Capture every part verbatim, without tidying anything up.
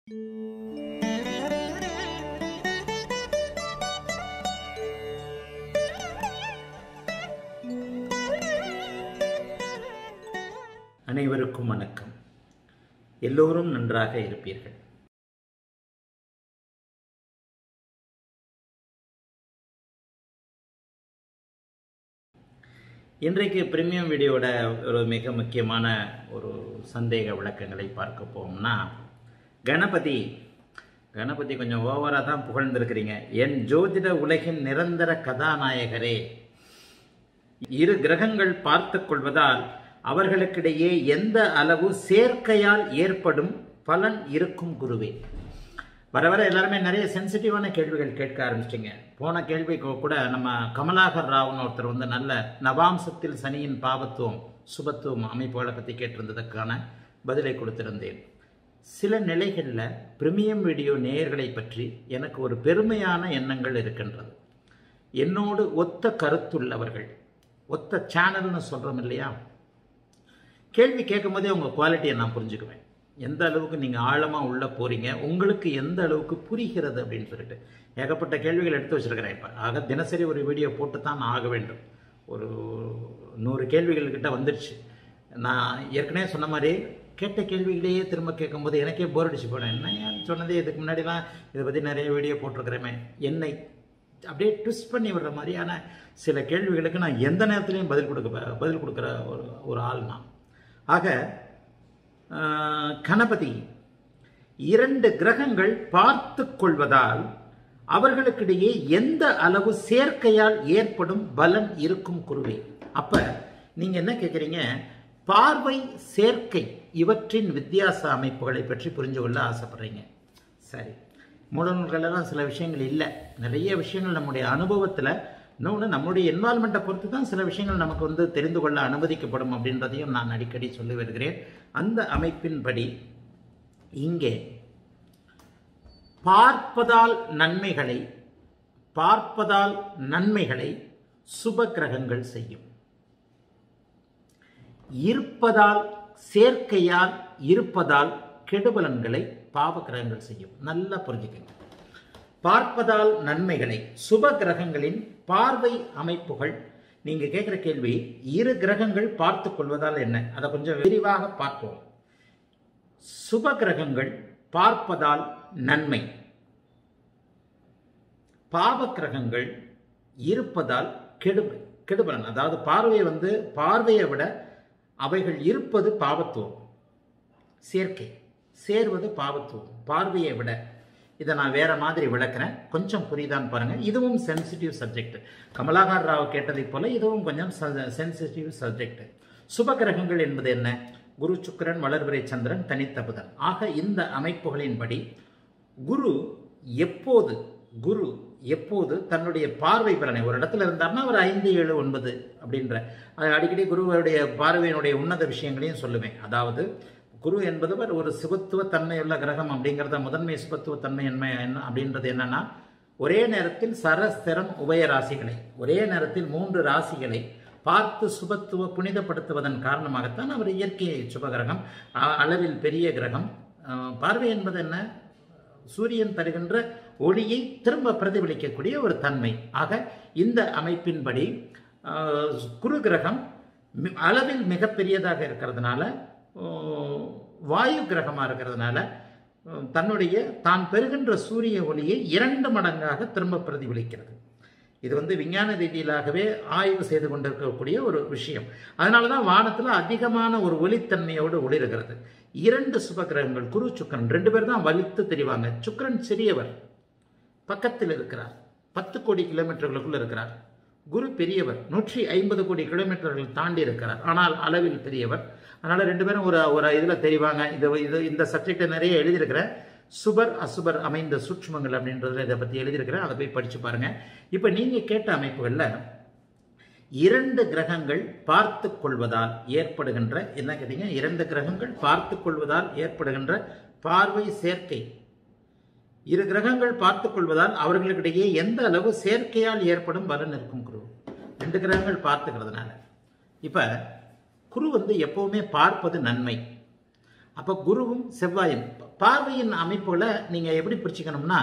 அனைவருக்கும் வணக்கம். எல்லோரும் நன்றாக இருப்பீர்கள். இன்றைக்கு பிரீமியம் வீடியோட ஒரு மிக முக்கியமான ஒரு சந்தேக விளக்கங்களை பார்க்க போவோம்னா, கணபதி கணபதி கொஞ்சம் ஓவராக தான் புகழ்ந்திருக்கிறீங்க. என் ஜோதிட உலகின் நிரந்தர கதாநாயகரே, இரு கிரகங்கள் பார்த்து கொள்வதால் அவர்களுக்கிடையே எந்த அளவு சேர்க்கையால் ஏற்படும் பலன் இருக்கும் குருவே? வர வர எல்லாருமே நிறைய சென்சிட்டிவான கேள்விகள் கேட்க ஆரம்பிச்சிட்டிங்க. போன கேள்விக்கு கூட நம்ம கமலாகர் ராவ்னு ஒருத்தர் வந்து நல்ல நவாம்சத்தில் சனியின் பாவத்துவம் சுபத்துவம் அமைப்புகளை பற்றி கேட்டிருந்ததுக்கான பதிலை கொடுத்திருந்தேன். சில நிலைகளில் பிரீமியம் வீடியோ நேயர்களை பற்றி எனக்கு ஒரு பெருமையான எண்ணங்கள் இருக்கின்றது. என்னோடு ஒத்த கருத்துள்ளவர்கள், ஒத்த சேனல்னு சொல்கிறோம் இல்லையா, கேள்வி கேட்கும் போதே உங்கள் குவாலிட்டியை நான் புரிஞ்சுக்குவேன். எந்த அளவுக்கு நீங்கள் ஆழமாக உள்ளே போகிறீங்க, உங்களுக்கு எந்த அளவுக்கு புரிகிறது அப்படின்னு சொல்லிட்டு ஏகப்பட்ட கேள்விகள் எடுத்து வச்சுருக்கிறேன். இப்போ ஆக தினசரி ஒரு வீடியோ போட்டு தான் நான் ஆக வேண்டும். ஒரு நூறு கேள்விகள்கிட்ட வந்துடுச்சு. நான் ஏற்கனவே சொன்ன மாதிரி கேட்ட கேள்விகளையே திரும்ப கேட்கும்போது எனக்கே போர் அடிச்சு போனேன். என்ன ஏன் சொன்னதே இதுக்கு முன்னாடிலாம் இதை பற்றி நிறைய வீடியோ போட்டிருக்கிறேமே, என்னை அப்படியே ட்விஸ்ட் பண்ணி விடுற மாதிரியான சில கேள்விகளுக்கு நான் எந்த நேரத்துலையும் பதில் கொடுக்க பதில் கொடுக்குற ஒரு ஒரு ஆள் நான். ஆக கணபதி, இரண்டு கிரகங்கள் பார்த்து கொள்வதால் அவர்களுக்கிடையே எந்த அளவு சேர்க்கையால் ஏற்படும் பலன் இருக்கும் குருவே? அப்ப நீங்க என்ன கேட்குறீங்க, பார்வை சேர்க்கை இவற்றின் வித்தியாச அமைப்புகளை பற்றி புரிஞ்சு கொள்ள ஆசைப்படுறீங்க. சரி, மூலநூல்களெல்லாம் சில விஷயங்கள் இல்லை, நிறைய விஷயங்கள் நம்முடைய அனுபவத்தில், இன்னொன்று நம்முடைய என்வால்மெண்ட்டை பொறுத்து தான் சில விஷயங்கள் நமக்கு வந்து தெரிந்து கொள்ள அனுமதிக்கப்படும் அப்படின்றதையும் நான் அடிக்கடி சொல்லி வருகிறேன். அந்த அமைப்பின்படி இங்கே பார்ப்பதால் நன்மைகளை பார்ப்பதால் நன்மைகளை சுப கிரகங்கள் செய்யும். இருப்பதால் சேர்க்கையால் இருப்பதால் கெடுபலன்களை பாவ கிரகங்கள் செய்யும். நல்லா புரிஞ்சுக்கங்க. பார்ப்பதால் நன்மைகளை சுப கிரகங்களின் பார்வை அமைப்புகள். நீங்க கேட்கிற கேள்வி, இரு கிரகங்கள் பார்த்து கொள்வதால் என்ன, அதை கொஞ்சம் விரிவாக பார்ப்போம். சுப கிரகங்கள் பார்ப்பதால் நன்மை, பாவ கிரகங்கள் இருப்பதால் கெடு கெடுபலன். அதாவது பார்வையை வந்து பார்வையை விட அவைகள் இருப்பது பாவத்துவம், சேர்க்கை சேர்வது பாவத்துவம், பார்வையை விட. இதை நான் வேற மாதிரி விளக்குறேன், கொஞ்சம் புரியுதான்னு பாருங்க. இதுவும் சென்சிட்டிவ் சப்ஜெக்ட். கமலாகர் ராவ் கேட்டதை போல இதுவும் கொஞ்சம் சென்சிட்டிவ் சப்ஜெக்ட். சுப கிரகங்கள் என்பது என்ன? குரு, சுக்கிரன், வளர்பிறை சந்திரன், தனித்த புதன். ஆக இந்த அமைப்புகளின்படி குரு எப்போது குரு எப்போது தன்னுடைய பார்வை பலனை ஒரு இடத்துல இருந்தார்னா அவர் ஐந்து ஏழு ஒன்பது அப்படின்ற அடிக்கடி குருவுடைய பார்வையினுடைய உன்னத விஷயங்களையும் சொல்லுவேன். அதாவது குரு என்பது ஒரு சுபத்துவ தன்மையுள்ள கிரகம் அப்படிங்கிறத, முதன்மை சுபத்துவ தன்மை என்ன அப்படின்றது என்னன்னா, ஒரே நேரத்தில் சரஸ்திரம் உபய ராசிகளை, ஒரே நேரத்தில் மூன்று ராசிகளை பார்த்து சுபத்துவ புனிதப்படுத்துவதன் காரணமாகத்தான் அவர் இயற்கை சுபகிரகம், அளவில் பெரிய கிரகம். பார்வை என்பது என்ன? சூரியன் தருகின்ற ஒளியை திரும்ப பிரதிபலிக்கக்கூடிய ஒரு தன்மை. ஆக இந்த அமைப்பின்படி குரு கிரகம் அளவில் மிகப்பெரியதாக இருக்கிறதுனால, வாயு கிரகமாக இருக்கிறதுனால தன்னுடைய தான் பெறுகின்ற சூரிய ஒளியை இரண்டு மடங்காக திரும்ப பிரதிபலிக்கிறது. இது வந்து விஞ்ஞான ரீதியிலாகவே ஆய்வு செய்து கொண்டிருக்கக்கூடிய ஒரு விஷயம். அதனால தான் வானத்தில் அதிகமான ஒரு ஒளித்தன்மையோடு ஒளிர்கிறது. இரண்டு சுப கிரகங்கள் குரு சுக்கிரன் ரெண்டு பேர் தான் வலித்து தெரிவாங்க. சுக்கிரன் சிறியவர், பக்கத்தில் இருக்கிறார், பத்து கோடி கிலோமீட்டர்களுக்குள் இருக்கிறார். குரு பெரியவர், நூற்றி ஐம்பது கோடி கிலோமீட்டர்கள் தாண்டி இருக்கிறார், ஆனால் அளவில் பெரியவர். அதனால ரெண்டு பேரும் ஒரு ஒரு இதில் தெரிவாங்க. இது இது இந்த சப்ஜெக்டை நிறைய எழுதியிருக்கிறேன். சுபர் அசுபர் அமைந்த சூட்சுமங்கள் அப்படின்றதுல இதை பற்றி எழுதியிருக்கிறேன், அதை போய் படிச்சு பாருங்க. இப்போ நீங்க கேட்ட அமைப்புகளில் இரண்டு கிரகங்கள் பார்த்து கொள்வதால் ஏற்படுகின்ற என்ன கேட்டீங்க, இரண்டு கிரகங்கள் பார்த்து கொள்வதால் ஏற்படுகின்ற பார்வை சேர்க்கை. இரு கிரகங்கள் பார்த்து கொள்வதால் அவர்களுக்கிடையே எந்த அளவு சேர்க்கையால் ஏற்படும் பலன் இருக்கும் குரு? ரெண்டு கிரகங்கள் பார்த்துக்கிறதுனால. இப்ப குரு வந்து எப்பவுமே பார்ப்பது நன்மை. அப்ப குருவும் செவ்வாயும் பார்வையின் அமைப்புகளை நீங்கள் எப்படி பிரிச்சுக்கணும்னா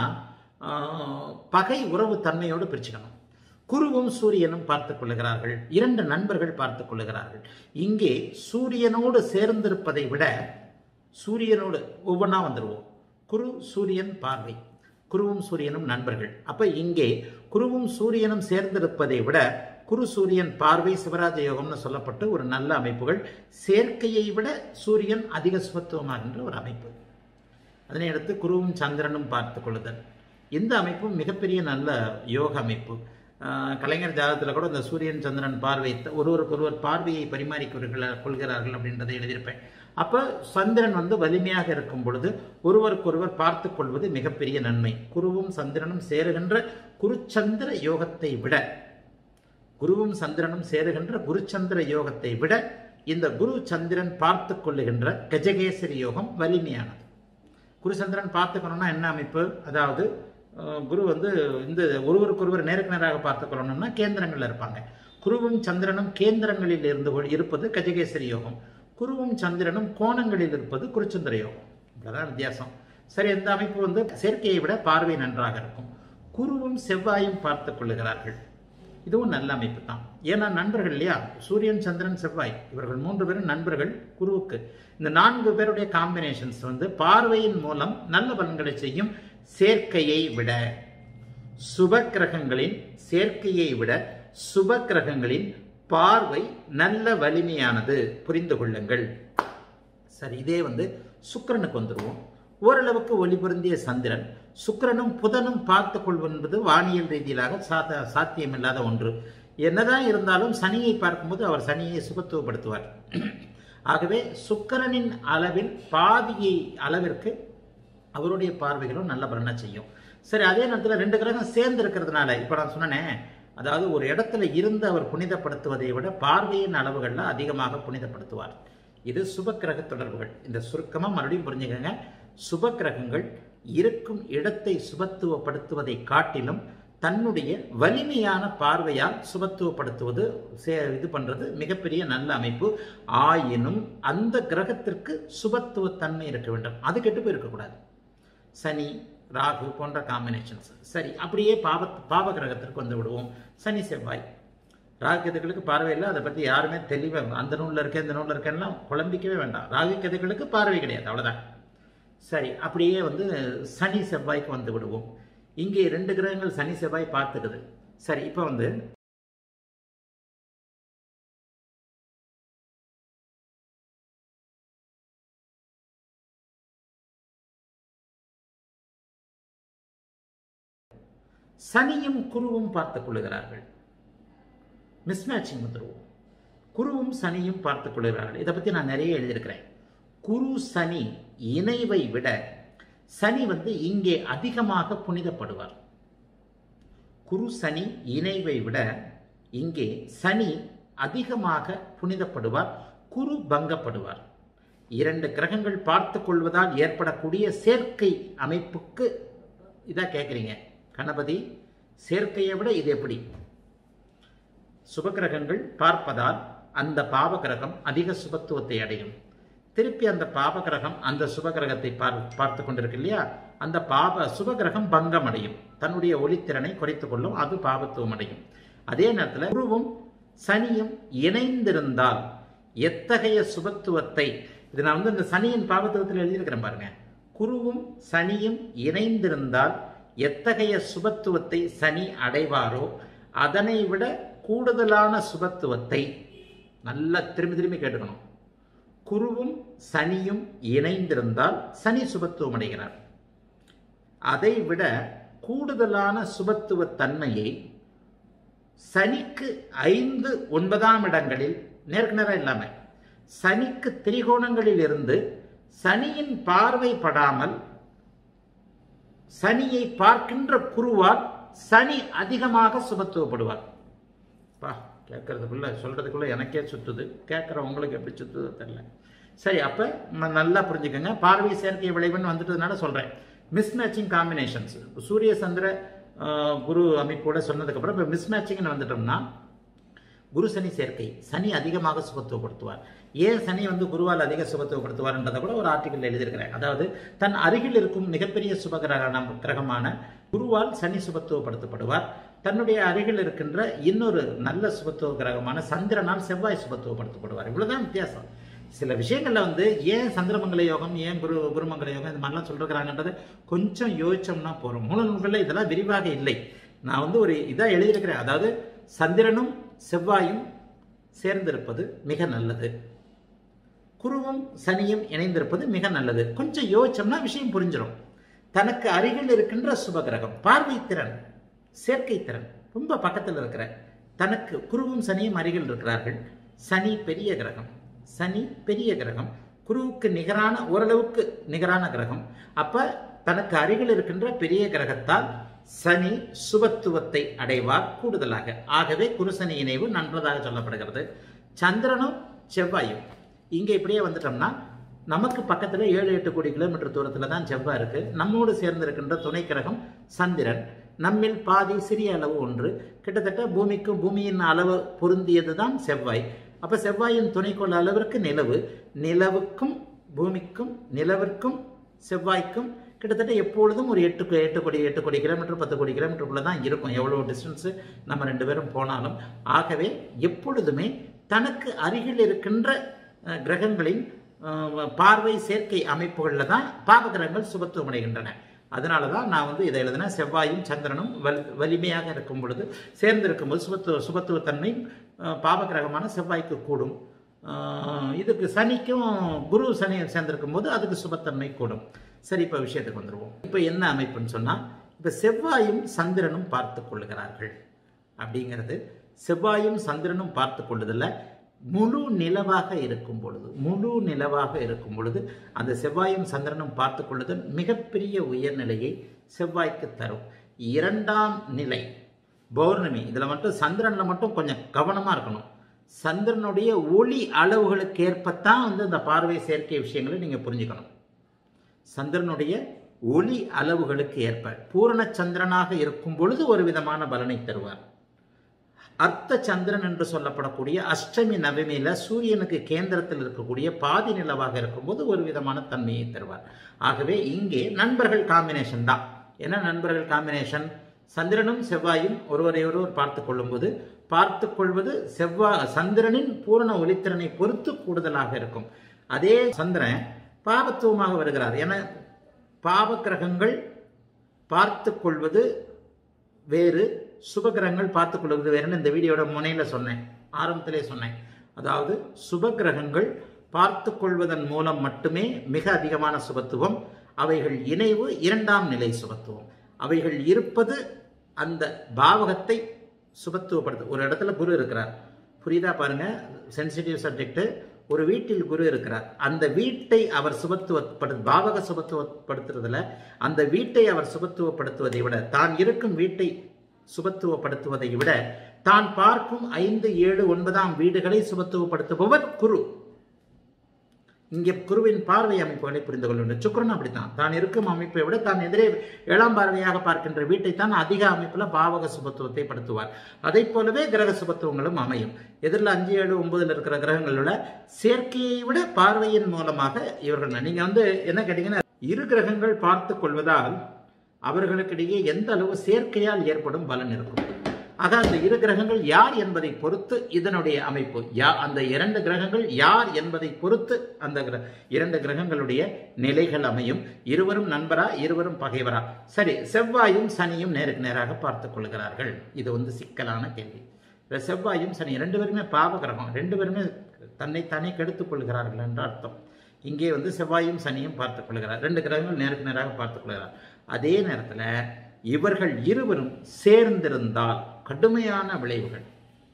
பகை உறவு தன்மையோடு பிரிச்சுக்கணும். குருவும் சூரியனும் பார்த்துக் கொள்ளுகிறார்கள், இரண்டு நண்பர்கள் பார்த்துக் கொள்ளுகிறார்கள். இங்கே சூரியனோடு சேர்ந்திருப்பதை விட சூரியனோடு ஒவ்வொன்றா வந்துடுவோம். குரு சூரியன் பார்வை, குருவும் சூரியனும் நண்பர்கள். அப்ப இங்கே குருவும் சூரியனும் சேர்ந்திருப்பதை விட குரு சூரியன் பார்வை சிவராஜ யோகம்னு சொல்லப்பட்டு ஒரு நல்ல அமைப்புகள். சேர்க்கையை விட சூரியன் அதிக சுபத்துவமாகின்ற ஒரு அமைப்பு. அதனை அடுத்து குருவும் சந்திரனும் பார்த்துக் கொள்ளுதல். இந்த அமைப்பும் மிகப்பெரிய நல்ல யோக அமைப்பு. கலைஞர் ஜாதகத்தில் கூட இந்த சூரியன் சந்திரன் பார்வை ஒருவருக்கு ஒருவர் பார்வையை பரிமாறிக்கொள்கிறார் கொள்கிறார்கள் அப்படின்றதை எழுதியிருப்பேன். அப்போ சந்திரன் வந்து வலிமையாக இருக்கும் பொழுது ஒருவருக்கொருவர் பார்த்து கொள்வது மிகப்பெரிய நன்மை. குருவும் சந்திரனும் சேருகின்ற குருச்சந்திர யோகத்தை விட குருவும் சந்திரனும் சேருகின்ற குருச்சந்திர யோகத்தை விட இந்த குரு சந்திரன் பார்த்து கொள்ளுகின்ற கஜகேசரி யோகம் வலிமையானது. குரு சந்திரன் பார்த்துக்கணும்னா என்ன அமைப்பு? அதாவது குரு வந்து இந்த ஒருவருக்கொருவர் நேருக்கு நேராக பார்த்து கொள்ளணும்னா கேந்திரங்கள்ல இருப்பாங்க. குருவும் சந்திரனும் கேந்திரங்களில் இருந்து இருப்பது கஜகேசரி யோகம், குருவும் சந்திரனும் கோணங்களில் இருப்பது குருச்சந்திர யோகம். இவ்வளவுதான் வித்தியாசம். சரி, இந்த அமைப்பு வந்து சேர்க்கையை விட பார்வை நன்றாக இருக்கும். குருவும் செவ்வாயும் பார்த்துக் கொள்ளுகிறார்கள். இதுவும் நல்ல அமைப்பு தான். ஏன்னா நண்பர்கள் இல்லையா, சூரியன் சந்திரன் செவ்வாய் இவர்கள் மூன்று பேரும் நண்பர்கள் குருவுக்கு. இந்த நான்கு பேருடைய காம்பினேஷன்ஸ் வந்து பார்வையின் மூலம் நல்ல பலன்களை செய்யும். சேர்க்கையை விட சுப கிரகங்களின் சேர்க்கையை விட சுப கிரகங்களின் பார்வை நல்ல வலிமையானது, புரிந்து கொள்ளுங்கள். சரி, இதே வந்து சுக்கிரனுக்கு வந்துடுவோம். ஓரளவுக்கு ஒளி பொருந்திய சந்திரன் சுக்கிரனும் புதனும் பார்த்து கொள்வென்பது வானியல் ரீதியிலாக சாத்த சாத்தியமில்லாத ஒன்று. என்னதான் இருந்தாலும் சனியை பார்க்கும்போது அவர் சனியை சுபத்துவப்படுத்துவார். ஆகவே சுக்கிரனின் அளவில் பாதியை அளவிற்கு அவருடைய பார்வைகளும் நல்ல பலனை செய்யும். சரி, அதே நேரத்தில் ரெண்டு கிரகம் சேர்ந்து இருக்கிறதுனால இப்போ நான் சொன்னேன், அதாவது ஒரு இடத்துல இருந்து அவர் புனிதப்படுத்துவதை விட பார்வையின் அளவுகளில் அதிகமாக புனிதப்படுத்துவார். இது சுப கிரக தொடர்புகள். இந்த சுருக்கமாக மறுபடியும் புரிஞ்சுக்கங்க. சுப கிரகங்கள் இருக்கும் இடத்தை சுபத்துவப்படுத்துவதை காட்டிலும் தன்னுடைய வலிமையான பார்வையால் சுபத்துவப்படுத்துவது இது பண்றது மிகப்பெரிய நல்ல அமைப்பு. ஆயினும் அந்த கிரகத்திற்கு சுபத்துவத்தன்மை இருக்க வேண்டும், அது கெட்டு போய் இருக்கக்கூடாது. சனி ராகு போன்ற காம்பினேஷன்ஸ். சரி, அப்படியே பாவ பாவ கிரகத்திற்கு வந்து விடுவோம். சனி செவ்வாய் ராகு கேதுகளுக்கு பார்வை இல்லை, அதை பற்றி யாருமே தெளிவாக அந்த நூலில் இருக்க இந்த நூலில் இருக்கெல்லாம் குழம்பிக்கவே வேண்டாம். ராகு கேதுகளுக்கு பார்வை கிடையாது, அவ்வளோதான். சரி, அப்படியே வந்து சனி செவ்வாய்க்கு வந்து விடுவோம். இங்கே ரெண்டு கிரகங்கள் சனி செவ்வாய் பார்த்துக்குது. சரி, இப்போ வந்து சனியும் குருவும் பார்த்துக் கொள்ளுகிறார்கள். மிஸ்மேட்சிங் வந்துடுவோம். குருவும் சனியும் பார்த்துக் கொள்ளுகிறார்கள். இதை பற்றி நான் நிறைய எழுதியிருக்கிறேன். குரு சனி இணைவை விட சனி வந்து இங்கே அதிகமாக புனிதப்படுவார். குரு சனி இணைவை விட இங்கே சனி அதிகமாக புனிதப்படுவார், குரு பங்கப்படுவார். இரண்டு கிரகங்கள் பார்த்து கொள்வதால் ஏற்படக்கூடிய சேர்க்கை அமைப்புக்கு இதா கேட்குறீங்க கணபதி, சேர்க்கையை விட இது எப்படி? சுபகிரகங்கள் பார்ப்பதால் அந்த பாவ கிரகம் அதிக சுபத்துவத்தை அடையும். திருப்பி அந்த பாவ கிரகம் அந்த சுபகிரகத்தை பார் பார்த்து கொண்டிருக்கு இல்லையா, அந்த பாவ சுபகிரகம் பங்கம் அடையும், தன்னுடைய ஒளித்திறனை குறைத்து கொள்ளும், அது பாவத்துவம் அடையும். அதே நேரத்தில் குருவும் சனியும் இணைந்திருந்தால் எத்தகைய சுபத்துவத்தை, இது நான் வந்து இந்த சனியின் பாவத்துவத்தில் எழுதியிருக்கிறேன் பாருங்க. குருவும் சனியும் இணைந்திருந்தால் எத்தகைய சுபத்துவத்தை சனி அடைவாரோ அதனை விட கூடுதலான சுபத்துவத்தை, நல்லா திரும்பி திரும்பி கேட்டுக்கணும், குருவும் சனியும் இணைந்திருந்தால் சனி சுபத்துவம் அடைகிறார். அதை விட கூடுதலான சுபத்துவ தன்மையை சனிக்கு ஐந்து ஒன்பதாம் இடங்களில் நேருக்கு நேரம் இல்லாம சனிக்கு திரிகோணங்களில் இருந்து சனியின் பார்வை படாமல் சனியை பார்க்கின்ற குருவால் சனி அதிகமாக சுபத்துவப்படுவார். பா கேட்கறதுக்குள்ள சொல்றதுக்குள்ள எனக்கே சுத்துது, கேட்கறவங்களுக்கு எப்படி சுத்துதோ தெரியல. சரி, அப்ப நல்லா புரிஞ்சுக்கோங்க. பார்வை சேர்க்கை விளைவுன்னு வந்துட்டதுனால சொல்றேன். மிஸ்மேட்சிங் காம்பினேஷன்ஸ் சூரிய சந்திர குரு அமைப்போட சொன்னதுக்கு அப்புறம் இப்போ மிஸ்மேட்சிங்னு வந்துட்டோம்னா குரு சனி சேர்க்கை, சனி அதிகமாக சுபத்துவப்படுத்துவார். ஏன் சனி வந்து குருவால் அதிக சுபத்துவப்படுத்துவார்ன்றதை கூட ஒரு ஆர்டிக்கல் எழுதியிருக்கிறேன். அதாவது தன் அருகில் இருக்கும் மிகப்பெரிய சுப கிரக கிரகமான குருவால் சனி சுபத்துவப்படுத்தப்படுவார். தன்னுடைய அருகில் இருக்கின்ற இன்னொரு நல்ல சுபத்துவ கிரகமான சந்திரனால் செவ்வாய் சுபத்துவப்படுத்தப்படுவார். இவ்வளவுதான் வித்தியாசம். சில விஷயங்கள்ல வந்து ஏன் சந்திரமங்கல யோகம், ஏன் குரு குருமங்கல யோகம் இந்த மாதிரிலாம் சொல்றாங்கன்றது கொஞ்சம் யோசிச்சோம்னா போறோம். மூல நூல்களில் இதெல்லாம் விரிவாக இல்லை. நான் வந்து ஒரு இதாக எழுதியிருக்கிறேன். அதாவது சந்திரனும் செவ்வாயும் சேர்ந்திருப்பது மிக நல்லது, குருவும் சனியும் இணைந்திருப்பது மிக நல்லது. கொஞ்சம் யோசிச்சோம்னா விஷயம் புரிஞ்சிடும். தனக்கு அருகில் இருக்கின்ற சுபகிரகம், பார்வை திறன், சேர்க்கை திறன் ரொம்ப பக்கத்தில் இருக்கிற தனக்கு குருவும் சனியும் அருகில் இருக்கிறார்கள். சனி பெரிய கிரகம், சனி பெரிய கிரகம், குருவுக்கு நிகரான ஓரளவுக்கு நிகரான கிரகம். அப்ப தனக்கு அருகில் இருக்கின்ற பெரிய கிரகத்தால் சனி சுபத்துவத்தை அடைவார் கூடுதலாக. ஆகவே குரு சனி இணைவு நன்றதாக சொல்லப்படுகிறது. சந்திரனும் செவ்வாயும் இங்க இப்படியே வந்துட்டோம்னா நமக்கு பக்கத்துல ஏழு எட்டு கோடி கிலோமீட்டர் தூரத்துல தான் செவ்வாய் இருக்கு. நம்மோடு சேர்ந்திருக்கின்ற துணை கிரகம் சந்திரன், நம்மில் பாதி சிறிய அளவு ஒன்று, கிட்டத்தட்ட பூமிக்கும் பூமியின் அளவு பொருந்தியது தான் செவ்வாய். அப்ப செவ்வாயின் துணைக்கோள் அளவிற்கு நிலவு, நிலவுக்கும் பூமிக்கும் நிலவிற்கும் செவ்வாய்க்கும் கிட்டத்தட்ட எப்பொழுதும் ஒரு எட்டு எட்டு கோடி எட்டு கோடி கிலோமீட்டர் பத்து கோடி கிலோமீட்டருக்குள்ள தான் இருக்கும், எவ்வளவு டிஸ்டன்ஸ் நம்ம ரெண்டு பேரும் போனாலும். ஆகவே எப்பொழுதுமே தனக்கு அருகில் இருக்கின்ற கிரகங்களின் பார்வை சேர்க்கை அமைப்புகளில் தான் பாவகிரகங்கள் சுபத்துவம் அடைகின்றன. அதனால தான் நான் வந்து இதை எழுதின செவ்வாயும் சந்திரனும் வல் வலிமையாக இருக்கும் பொழுது சேர்ந்திருக்கும் போது சுபத்துவ சுபத்துவத்தன்மை பாவகிரகமான செவ்வாய்க்கு கூடும். இதுக்கு சனிக்கும் குரு சனி சேர்ந்திருக்கும் போது அதுக்கு சுபத்தன்மை கூடும். சரி, இப்போ விஷயத்துக்கு வந்துடுவோம். இப்போ என்ன அமைப்புன்னு சொன்னால், இப்போ செவ்வாயும் சந்திரனும் பார்த்து கொள்ளுகிறார்கள் அப்படிங்கிறது, செவ்வாயும் சந்திரனும் பார்த்து கொள்ளுதல்ல முழு நிலவாக இருக்கும் பொழுது, முழு நிலவாக இருக்கும் பொழுது அந்த செவ்வாயும் சந்திரனும் பார்த்து கொள்ளுதல் மிகப்பெரிய உயர்நிலையை செவ்வாய்க்கு தரும். இரண்டாம் நிலை பௌர்ணமி, இதில் மட்டும் சந்திரனில் மட்டும் கொஞ்சம் கவனமாக இருக்கணும். சந்திரனுடைய ஒளி அளவுகளுக்கு ஏற்பத்தான் வந்து இந்த பார்வை சேர்க்கை விஷயங்களை நீங்கள் புரிஞ்சுக்கணும். சந்திரனுடைய ஒளி அளவுகளுக்கு ஏற்ப பூரண சந்திரனாக இருக்கும் பொழுது ஒரு விதமான பலனை தருவார். அர்த்த சந்திரன் என்று சொல்லப்படக்கூடிய அஷ்டமி நவமியில சூரியனுக்கு கேந்திரத்தில் இருக்கக்கூடிய பாதி நிலவாக இருக்கும்போது ஒரு விதமான தன்மையை தருவார். ஆகவே இங்கே நண்பர்கள் காம்பினேஷன் தான். என்ன நண்பர்கள் காம்பினேஷன்? சந்திரனும் செவ்வாயும் ஒருவரை ஒருவர் பார்த்து கொள்ளும்போது பார்த்து கொள்வது செவ்வாய் சந்திரனின் பூரண ஒளித்திறனை பொறுத்து கூடுதலாக இருக்கும். அதே சந்திரன் பாவத்துவமாக வருகிறார். என பாவக்கிரகங்கள் பார்த்து கொள்வது வேறு, சுபகிரகங்கள் பார்த்து கொள்வது வேறுன்னு இந்த வீடியோட முனையில சொன்னேன், ஆரம்பத்திலே சொன்னேன். அதாவது சுபகிரகங்கள் பார்த்து கொள்வதன் மூலம் மட்டுமே மிக அதிகமான சுபத்துவம், அவைகள் இணைவு இரண்டாம் நிலை சுபத்துவம். அவைகள் இருப்பது அந்த பாவகத்தை சுபத்துவப்படுத்து. ஒரு இடத்துல குரு இருக்கிறார், புரியுதா பாருங்க, சென்சிட்டிவ் சப்ஜெக்ட். ஒரு வீட்டில் குரு இருக்கிறார், அந்த வீட்டை அவர் சுபத்துவப்படு பாவக சுபத்துவப்படுத்துறதுல அந்த வீட்டை அவர் சுபத்துவப்படுத்துவதை விட, தான் இருக்கும் வீட்டை சுபத்துவப்படுத்துவதை விட தான் பார்க்கும் ஐந்து ஏழு ஒன்பதாம் வீடுகளை சுபத்துவப்படுத்துபவர் குரு. இங்கே குருவின் பார்வை அமைப்புகளை புரிந்து கொள்ள வேண்டும். சுக்கிரன் அப்படித்தான், தான் இருக்கும் அமைப்பை விட தான் எதிரே ஏழாம் பார்வையாக பார்க்கின்ற வீட்டை தான் அதிக அமைப்புல பாவக சுபத்துவத்தை படுத்துவார். அதை போலவே கிரக சுபத்துவங்களும் அமையும். எதிரில் அஞ்சு ஏழு ஒன்பதுல இருக்கிற கிரகங்களோட சேர்க்கையை விட பார்வையின் மூலமாக இவர்கள், நீங்க வந்து என்ன கேட்டீங்கன்னா, இரு கிரகங்கள் பார்த்து கொள்வதால் அவர்களுக்கிடையே எந்த அளவு சேர்க்கையால் ஏற்படும் பலன் இருக்கும். ஆக அந்த இரு கிரகங்கள் யார் என்பதை பொறுத்து இதனுடைய அமைப்பு, யா அந்த இரண்டு கிரகங்கள் யார் என்பதை பொறுத்து அந்த இரண்டு கிரகங்களுடைய நிலைகள் அமையும். இருவரும் நண்பரா, இருவரும் பகைவரா? சரி, செவ்வாயும் சனியும் நேருக்கு நேராக பார்த்து கொள்கிறார்கள். இது வந்து சிக்கலான கேள்வி. செவ்வாயும் சனி ரெண்டு பேருமே பாவ கிரகம், ரெண்டு பேருமே தன்னை தானே கெடுத்துக் கொள்கிறார்கள் என்ற அர்த்தம். இங்கே வந்து செவ்வாயும் சனியும் பார்த்துக் கொள்கிறார், ரெண்டு கிரகங்கள் நேருக்கு நேராக பார்த்துக் கொள்கிறார். அதே நேரத்தில் இவர்கள் இருவரும் சேர்ந்திருந்தால் கடுமையான விளைவுகள்.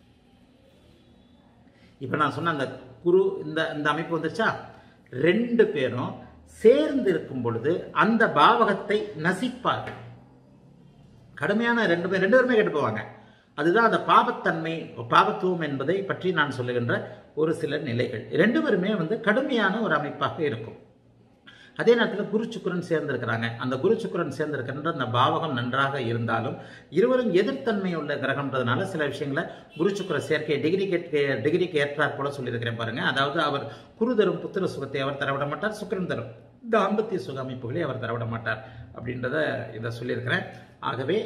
இப்ப நான் சொன்ன அந்த குரு இந்த இந்த அமைப்பு வந்துச்சா, ரெண்டு பேரும் சேர்ந்து இருக்கும் பொழுது அந்த பாவகத்தை நசிப்பார்கள். கடுமையான ரெண்டு பேர் ரெண்டு பேருமே கெட்டு போவாங்க. அதுதான் அந்த பாவத்தன்மை, பாவத்துவம் என்பதை பற்றி நான் சொல்லுகின்ற ஒரு சில நிலைகள். ரெண்டு பேருமே வந்து கடுமையான ஒரு அமைப்பாக இருக்கும். அதே நேரத்தில் குரு சுக்கிரன் சேர்ந்திருக்கிறாங்க. அந்த குரு சுக்கிரன் சேர்ந்திருக்கின்ற அந்த பாவகம் நன்றாக இருந்தாலும் இருவரும் எதிர்த்தன்மை உள்ள கிரகம்ன்றதுனால சில விஷயங்களை குரு சுக்கிர சேர்க்கை டிகிரி டிகிரிக்கு ஏற்றாற் போல சொல்லியிருக்கிறேன் பாருங்க. அதாவது அவர் குரு தரும் புத்திர சுகத்தை அவர் தரவிட மாட்டார், சுக்கிரன் தரும் தாம்பத்திய சுக அமைப்புகளை அவர் தரவிட மாட்டார் அப்படின்றத இதை சொல்லியிருக்கிறேன். ஆகவே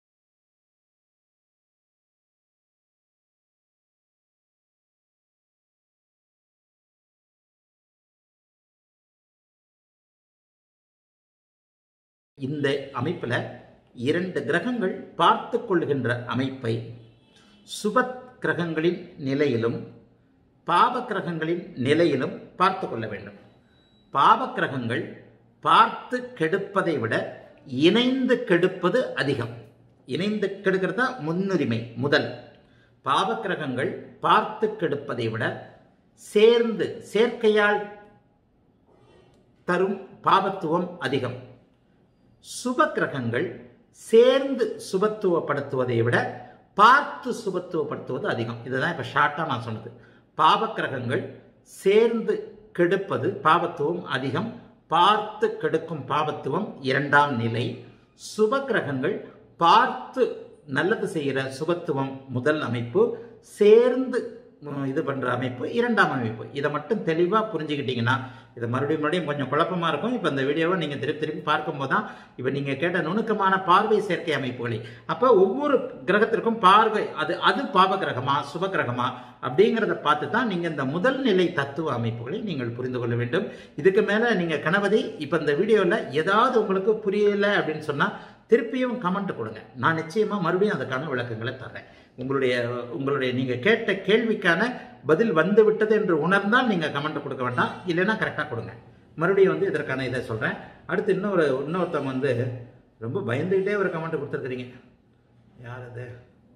இந்த அமைப்பில் இரண்டு கிரகங்கள் பார்த்து கொள்கின்ற அமைப்பை சுப கிரகங்களின் நிலையிலும் பாவ கிரகங்களின் நிலையிலும் பார்த்து கொள்ள வேண்டும். பாவ கிரகங்கள் பார்த்து கெடுப்பதை விட இணைந்து கெடுப்பது அதிகம். இணைந்து கெடுக்கிறது தான் முன்னுரிமை முதல். பாவ கிரகங்கள் பார்த்து கெடுப்பதை விட சேர்ந்து சேர்க்கையால் தரும் பாவத்துவம் அதிகம். சுப கிரகங்கள் சேர்ந்து சுபத்துவப்படுத்துவதை விட பார்த்து சுபத்துவப்படுத்துவது அதிகம். இதுதான் இப்ப ஷார்ட்டா நான் சொன்னது. பாவ கிரகங்கள் சேர்ந்து கெடுப்பது பாவத்துவம் அதிகம், பார்த்து கெடுக்கும் பாவத்துவம் இரண்டாம் நிலை. சுப கிரகங்கள் பார்த்து நல்லது செய்கிற சுபத்துவம் முதல் அமைப்பு, சேர்ந்து இது பண்ற அமைப்பு இரண்டாம் அமைப்பு. இதை மட்டும் தெளிவா புரிஞ்சுக்கிட்டீங்கன்னா இதை மறுபடியும் மறுபடியும் கொஞ்சம் குழப்பமா இருக்கும். இப்ப இந்த வீடியோவை நீங்க திருப்பி திருப்பி பார்க்கும் போதுதான் இப்ப நீங்க கேட்ட நுணுக்கமான பார்வை சேர்க்கை அமைப்புகளை, அப்ப ஒவ்வொரு கிரகத்திற்கும் பார்வை அது அது பாவ கிரகமா சுப கிரகமா அப்படிங்கிறத பார்த்து தான் நீங்க இந்த முதல் நிலை தத்துவ அமைப்புகளை நீங்கள் புரிந்து கொள்ள வேண்டும். இதுக்கு மேல நீங்க கணபதி இப்ப இந்த வீடியோல ஏதாவது உங்களுக்கு புரியல அப்படின்னு சொன்னா திருப்பியும் கமெண்ட் கொடுங்க. நான் நிச்சயமா மறுபடியும் அதுக்கான விளக்கங்களை தர்றேன். உங்களுடைய உங்களுடைய நீங்க கேட்ட கேள்விக்கான பதில் வந்து விட்டது என்று உணர்ந்தால் நீங்க கமெண்ட் கொடுக்க வேண்டாம், இல்லைன்னா கரெக்டா கொடுங்க. மறுபடியும் வந்து இதற்கான இதை சொல்றேன். அடுத்து இன்னொரு இன்னொருத்தவங்க வந்து ரொம்ப பயந்துகிட்டே ஒரு கமெண்ட் கொடுத்துருக்கிறீங்க. யார் அது?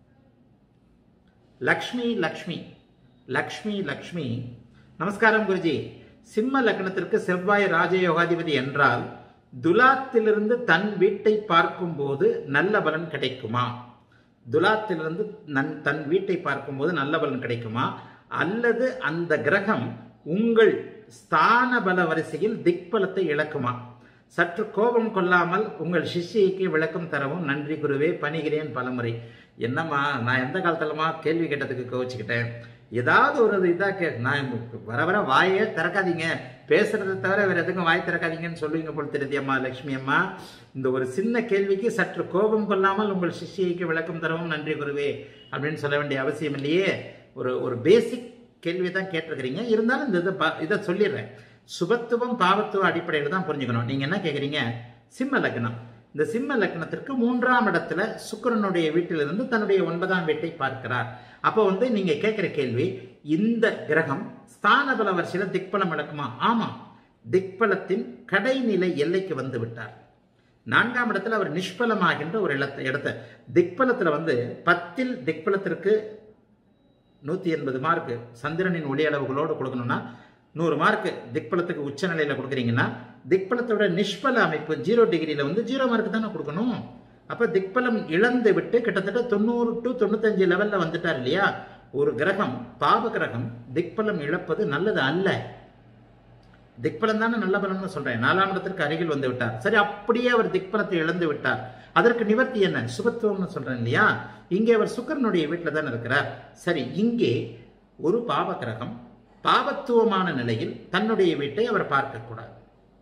லக்ஷ்மி லக்ஷ்மி லக்ஷ்மி லக்ஷ்மி நமஸ்காரம் குருஜி. சிம்ம லக்னத்திற்கு செவ்வாய் ராஜயோகாதிபதி என்றால் துலாத்திலிருந்து தன் வீட்டை பார்க்கும் போது நல்ல பலன் கிடைக்குமா? துலாத்திலிருந்து நன் தன் வீட்டை பார்க்கும்போது நல்ல பலன் கிடைக்குமா, அல்லது அந்த கிரகம் உங்கள் ஸ்தான பல வரிசையில் திக்பலத்தை இழக்குமா? சற்று கோபம் கொள்ளாமல் உங்கள் சிஷ்யைக்கு விளக்கம் தரவும் நன்றி குருவே, பணிகிறேன் பலமுறை. என்னம்மா நான் எந்த காலத்துலமா கேள்வி கேட்டதுக்கு கோவிச்சுக்கிட்டேன்? ஏதாவது ஒரு இதாக கே நான் வர வர வாயே திறக்காதீங்க, பேசுறதை தவிர வேற எதுக்கும் வாய் திறக்காதீங்கன்னு சொல்லுவீங்க போல் தெரியுது அம்மா லட்சுமி அம்மா. இந்த ஒரு சின்ன கேள்விக்கு சற்று கோபம் கொள்ளாமல் உங்கள் சிஷ்யைக்கு விளக்கம் தரவும் நன்றி குருவே அப்படின்னு சொல்ல வேண்டிய அவசியம் இல்லையே. ஒரு ஒரு பேசிக் கேள்வி தான் கேட்டிருக்கிறீங்க. இருந்தாலும் இந்த இதை இதை சொல்லிடுறேன். சுபத்துவம் பாவத்துவ அடிப்படையில் தான் புரிஞ்சுக்கணும். நீங்க என்ன கேட்குறீங்க? சிம்ம லக்னம். இந்த சிம்ம லக்னத்திற்கு மூன்றாம் இடத்துல சுக்கிரனுடைய வீட்டிலிருந்து தன்னுடைய ஒன்பதாம் வீட்டை பார்க்கிறார். அப்போ வந்து நீங்க கேட்கிற கேள்வி, இந்த கிரகம் ஸ்தான பல வரிசையில திக்பலம் இழக்குமா? ஆமா, திக்பலத்தின் கடைநிலை எல்லைக்கு வந்து விட்டார். நான்காம் இடத்துல அவர் நிஷ்பலமாகின்ற ஒரு இடத்தை இடத்த திக்பலத்துல வந்து பத்தில் திக்பலத்திற்கு நூத்தி எண்பது மார்க் சந்திரனின் ஒளி அளவுகளோடு கொடுக்கணும்னா நூறு மார்க் திக்பலத்துக்கு உச்ச நிலையில கொடுக்குறீங்கன்னா திக்பலத்தோட நிஷ்பல அமைப்பு ஜீரோ டிகிரியில வந்து ஜீரோ மார்க் தானே கொடுக்கணும். அப்ப திக்பலம் இழந்து விட்டு கிட்டத்தட்ட தொண்ணூறு டு தொண்ணூத்தஞ்சு லெவல்ல வந்துட்டார் இல்லையா? ஒரு கிரகம் பாவ கிரகம் திக்பலம் இழப்பது நல்லது அல்ல. திக்பலம் தானே நல்ல பலன்னு சொல்றேன். நாலாம் இடத்திற்கு அருகில் வந்து விட்டார். சரி, அப்படியே அவர் திக்பலத்தை இழந்து விட்டார். அதற்கு நிவர்த்தி என்ன? சுபத்துவம்னு சொல்றேன் இல்லையா? இங்கே அவர் சுக்கிரனுடைய வீட்டில் தானே இருக்கிறார். சரி, இங்கே ஒரு பாவ கிரகம் பாவத்துவமான நிலையில் தன்னுடைய வீட்டை அவர் பார்க்கக்கூடாது.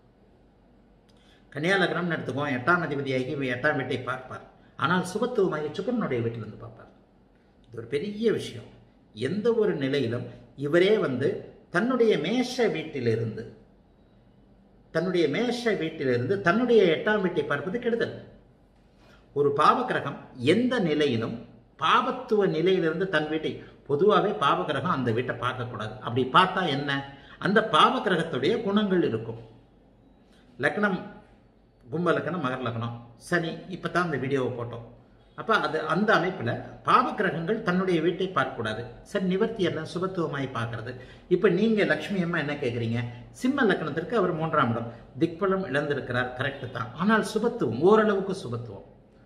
கன்னியா லக்னம் எடுத்துக்கோம், எட்டாம் அதிபதியாகி எட்டாம் வீட்டை பார்ப்பார். ஆனால் சுபத்துவமாகி சுக்கிரனுடைய வீட்டிலிருந்து பார்ப்பார். இது ஒரு பெரிய விஷயம். எந்த ஒரு நிலையிலும் இவரே வந்து தன்னுடைய மேஷ வீட்டிலிருந்து தன்னுடைய மேஷ வீட்டிலிருந்து தன்னுடைய எட்டாம் வீட்டை பார்ப்பது கெடுதல். ஒரு பாவ கிரகம் எந்த நிலையிலும் பாவத்துவ நிலையிலிருந்து தன் வீட்டை, பொதுவாகவே பாவ கிரகம் அந்த வீட்டை பார்க்கக்கூடாது. அப்படி பார்த்தா என்ன? அந்த பாவ கிரகத்துடைய குணங்கள் இருக்கும். லக்னம் கும்ப லக்னம், மகர லக்னம், சனி. இப்போ தான் இந்த வீடியோவை போட்டோம். அப்போ அது அந்த அமைப்பில் பாவ கிரகங்கள் தன்னுடைய வீட்டை பார்க்கக்கூடாது. சரி, நிவர்த்தி என்ன? சுபத்துவமாய் பார்க்கறது. இப்போ நீங்கள் லக்ஷ்மி அம்மா என்ன கேட்குறீங்க? சிம்ம லக்னத்திற்கு அவர் மூன்றாம் இடம் திக்பலம் இழந்திருக்கிறார், கரெக்டு தான். ஆனால் சுபத்துவம், ஓரளவுக்கு சுபத்துவம்.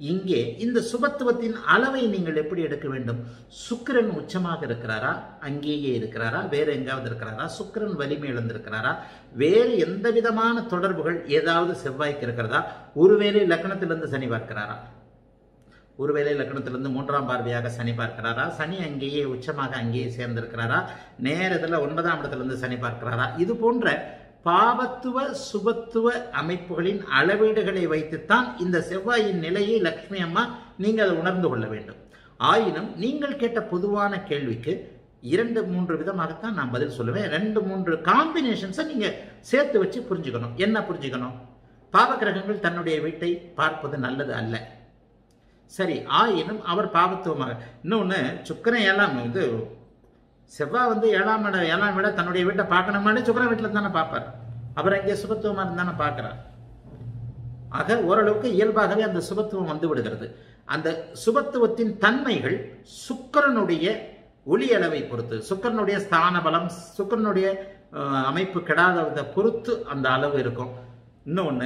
இங்கே இந்த சுபத்துவத்தின் அளவை நீங்கள் எப்படி எடுக்க வேண்டும்? சுக்கிரன் உச்சமாக இருக்கிறாரா, அங்கேயே இருக்கிறாரா, வேற எங்காவது இருக்கிறாரா, சுக்கிரன் வலிமை இழந்திருக்கிறாரா, வேறு எந்த விதமான தொடர்புகள் ஏதாவது செவ்வாய்க்கு இருக்கிறதா, ஒருவேளை லக்னத்திலிருந்து சனி பார்க்கிறாரா, ஒருவேளை லக்னத்திலிருந்து மூன்றாம் பார்வையாக சனி பார்க்கிறாரா, சனி அங்கேயே உச்சமாக அங்கேயே சேர்ந்திருக்கிறாரா, நேரத்தில் ஒன்பதாம் இடத்திலிருந்து சனி பார்க்கிறாரா, இது போன்ற பாவத்துவ சுபத்துவ அமைப்புகளின் அளவீடுகளை வைத்துத்தான் இந்த செவ்வாயின் நிலையை லட்சுமி அம்மா நீங்கள் அதை உணர்ந்து கொள்ள வேண்டும். ஆயினும் நீங்கள் கேட்ட பொதுவான கேள்விக்கு இரண்டு மூன்று விதமாகத்தான் நான் பதில் சொல்லுவேன். ரெண்டு மூன்று காம்பினேஷன்ஸை நீங்க சேர்த்து வச்சு புரிஞ்சுக்கணும். என்ன புரிஞ்சுக்கணும்? பாவகிரகங்கள் தன்னுடைய வீட்டை பார்ப்பது நல்லது அல்ல. சரி, ஆயினும் அவர் பாவத்துவமாக இன்னொன்னு சுக்கிரன் ஏழாம் இது செவ்வாய் வந்து ஏழாம் இடம் ஏழாம் விட தன்னுடைய வீட்டை பார்க்கணும்னாலே சுக்கிரன் வீட்டில் தானே பார்ப்பார். அவர் அங்கே சுபத்துவமாக இருந்தானே பார்க்கிறார். ஆக ஓரளவுக்கு இயல்பாகவே அந்த சுபத்துவம் வந்து விடுகிறது. அந்த சுபத்துவத்தின் தன்மைகள் சுக்கிரனுடைய ஒளி அளவை பொறுத்து, சுக்கிரனுடைய ஸ்தான பலம், சுக்கிரனுடைய அமைப்பு கெடாததை பொறுத்து அந்த அளவு இருக்கும். இன்னொன்று,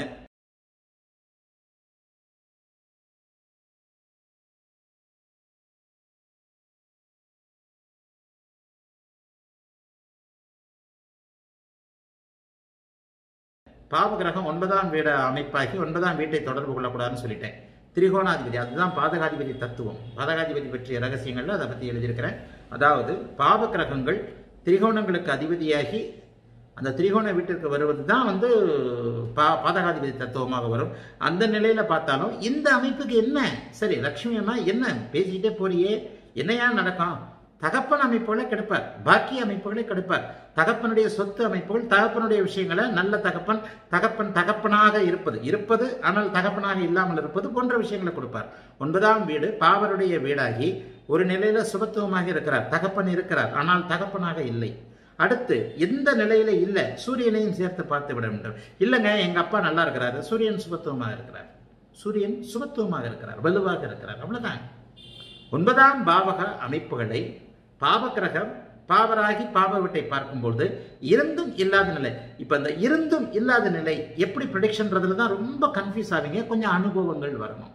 பாவகிரகம் ஒன்பதாம் வீட அமைப்பாகி ஒன்பதாம் வீட்டை தொடர்பு கொள்ளக்கூடாதுன்னு சொல்லிட்டேன். திரிகோணாதிபதி, அதுதான் பாதகாதிபதி தத்துவம். பாதகாதிபதி பற்றிய ரகசியங்கள்ல அதை பற்றி எழுதியிருக்கிறேன். அதாவது பாவகிரகங்கள் திரிகோணங்களுக்கு அதிபதியாகி அந்த திரிகோண வீட்டிற்கு வருவது தான் வந்து பா பாதகாதிபதி தத்துவமாக வரும். அந்த நிலையில பார்த்தாலும் இந்த அமைப்புக்கு என்ன சரி லட்சுமி அம்மா என்ன பேசிக்கிட்டே போறியே, என்னையா நடக்கும்? தகப்பன் அமைப்புகளை கெடுப்பார், பாக்கிய அமைப்புகளை கெடுப்பார். தகப்பனுடைய சொத்து அமைப்புகள், தகப்பனுடைய விஷயங்களை, நல்ல தகப்பன் தகப்பன் தகப்பனாக இருப்பது இருப்பது ஆனால் தகப்பனாக இல்லாமல் இருப்பது போன்ற விஷயங்களை கொடுப்பார். ஒன்பதாம் வீடு பாவருடைய வீடாகி ஒரு நிலையில சுபத்துவமாக இருக்கிறார், தகப்பன் இருக்கிறார் ஆனால் தகப்பனாக இல்லை. அடுத்து எந்த நிலையில இல்ல, சூரியனையும் சேர்த்து பார்த்து விட வேண்டும். இல்லைங்க எங்க அப்பா நல்லா இருக்கிறாரு, சூரியன் சுபத்துவமாக இருக்கிறார், சூரியன் சுபத்துவமாக இருக்கிறார், வலுவாக இருக்கிறார், அவ்வளவுதான். ஒன்பதாம் பாவக அமைப்புகளை பாவகிரகம் பாவராகி பாவ வீட்டை பார்க்கும்போது இருந்தும் இல்லாத நிலை. இப்ப இந்த இருந்தும் இல்லாத நிலை எப்படி ப்ரெடிக்ஷன்றதுல தான் ரொம்ப கன்ஃபியூஸ் ஆவீங்க. கொஞ்சம் அனுபவங்கள் வரணும்.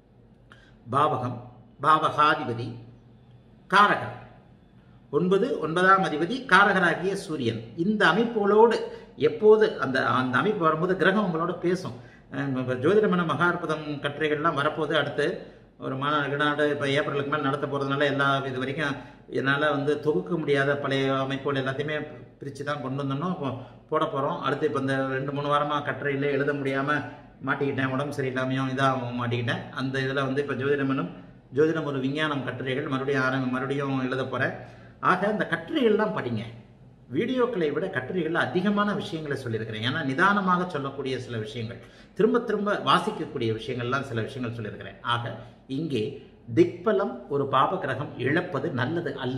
பாவகம், பாவகாதிபதி, காரகர், ஒன்பது ஒன்பதாம் அதிபதி காரகராகிய சூரியன். இந்த அமைப்புகளோடு எப்போது அந்த அந்த அமைப்பு வரும்போது கிரகம் உங்களோட பேசும். ஜோதிடமன மகாற்புதம் கட்டுரைகள்லாம் வரப்போது அடுத்து ஒரு மாநாடு நாடு இப்போ ஏப்ரலுக்கு மேலே நடத்த போகிறதுனால எல்லா இது வரைக்கும் என்னால் வந்து தொகுக்க முடியாத பழைய அமைப்புகள் எல்லாத்தையுமே பிரித்து தான் கொண்டு வந்தோம் போட போகிறோம். அடுத்து இப்போ இந்த ரெண்டு மூணு வாரமாக கட்டுரையில் எழுத முடியாமல் மாட்டிக்கிட்டேன், உடம்பு சரியில்லாமையும் இதாக மாட்டிக்கிட்டேன். அந்த இதில் வந்து இப்போ ஜோதிடமனும் ஜோதிடம் ஒரு விஞ்ஞானம் கட்டுரைகள் மறுபடியும் ஆரம்பி மறுபடியும் எழுத போகிறேன். ஆக அந்த கட்டுரைகள்லாம் படிங்க. வீடியோக்களை விட கட்டுரைகளில் அதிகமான விஷயங்களை சொல்லியிருக்கிறேன். ஏன்னா நிதானமாக சொல்லக்கூடிய சில விஷயங்கள், திரும்ப திரும்ப வாசிக்கக்கூடிய விஷயங்கள்லாம் சில விஷயங்கள் சொல்லியிருக்கிறேன். ஆக இங்கே திக்பலம் ஒரு பாப கிரகம் இழப்பது நல்லது அல்ல.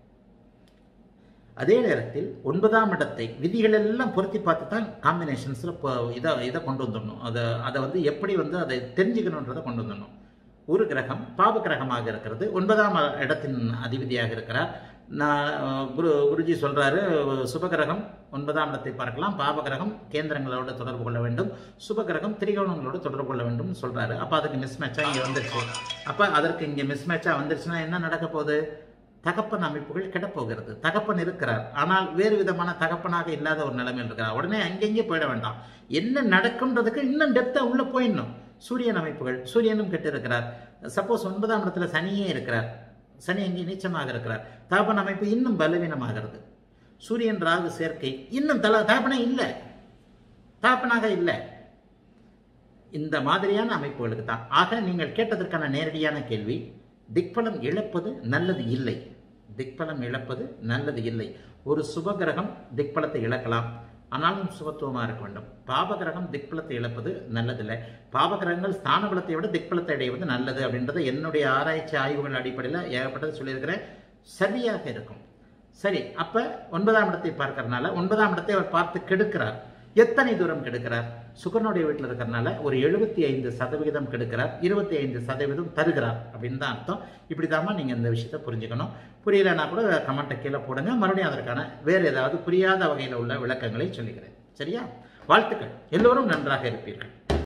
அதே நேரத்தில் ஒன்பதாம் இடத்தை விதிகள் எல்லாம் பொருத்தி பார்த்து தான் காம்பினேஷன்ஸ்ல இதை இதை கொண்டு வந்துடணும். அதை அதை வந்து எப்படி வந்து அதை தெரிஞ்சுக்கணுன்றதை கொண்டு வந்துடணும். ஒரு கிரகம் பாப கிரகமாக இருக்கிறது, ஒன்பதாம் இடத்தின் அதிபதியாக இருக்கிறார். நான் குரு குருஜி சொல்றாரு சுபகிரகம் ஒன்பதாம் இடத்தை பார்க்கலாம், பாவகிரகம் கேந்திரங்களோட தொடர்பு கொள்ள வேண்டும், சுபகிரகம் திரிகோணங்களோட தொடர்பு கொள்ள வேண்டும் சொல்றாரு. அப்ப அதுக்கு மிஸ் மேட்சா இங்க வந்துருச்சு. அப்ப அதற்கு இங்க மிஸ் மேட்சா வந்துருச்சுன்னா என்ன நடக்க போகுது? தகப்பன் அமைப்புகள் கெடப்போகிறது. தகப்பன் இருக்கிறார் ஆனால் வேறு விதமான தகப்பனாக இல்லாத ஒரு நிலைமையில் இருக்கிறார். உடனே அங்கெங்கே போயிட வேண்டாம். என்ன நடக்கும்ன்றதுக்கு இன்னும் டெப்தா உள்ள போயிடணும். சூரியன் அமைப்புகள், சூரியனும் கெட்டு இருக்கிறார். சப்போஸ் ஒன்பதாம் இடத்துல சனியே இருக்கிறார், சனி அங்கே நீச்சமாக இருக்கிறார், தகப்பன் அமைப்பு இன்னும் பலவீனமாகிறது. சூரியன் ராகு சேர்க்கை இன்னும் தல தகப்பனே இல்லை, தகப்பனாக இல்லை. இந்த மாதிரியான அமைப்புகளுக்கு தான். ஆக நீங்கள் கேட்டதற்கான நேரடியான கேள்வி, திக்பலம் இழப்பது நல்லது இல்லை. திக்பலம் இழப்பது நல்லது இல்லை. ஒரு சுபகிரகம் திக்பலத்தை இழக்கலாம், ஆனாலும் சுபத்துவமாக இருக்க வேண்டும். பாபகிரகம் திக்பலத்தை இழப்பது நல்லதில்லை. பாபகிரகங்கள் ஸ்தான பலத்தை விட திக்பலத்தை அடைவது நல்லது அப்படின்றத என்னுடைய ஆராய்ச்சி ஆய்வுகள் அடிப்படையில் ஏகப்பட்டது சொல்லியிருக்கிறேன். சரியாக இருக்கும். சரி, அப்ப ஒன்பதாம் இடத்தை பார்க்கறதுனால ஒன்பதாம் இடத்தை அவர் பார்த்து கெடுக்கிறார். எத்தனை தூரம் கெடுக்கிறார்? சுக்கரனுடைய வீட்டில் இருக்கிறதுனால ஒரு எழுபத்தி ஐந்து சதவிகிதம் கெடுக்கிறார், இருபத்தி ஐந்து சதவீதம் தருகிறார் அப்படின்னு தான் அர்த்தம். இப்படிதாம்மா நீங்க இந்த விஷயத்தை புரிஞ்சுக்கணும். புரியலன்னா கூட கமெண்ட்டை கீழே போடுங்க, மறுபடியும் அதற்கான வேறு ஏதாவது புரியாத வகையில் உள்ள விளக்கங்களை சொல்லிக்கிறேன். சரியா? வாழ்த்துக்கள். எல்லோரும் நன்றாக இருப்பீர்கள்.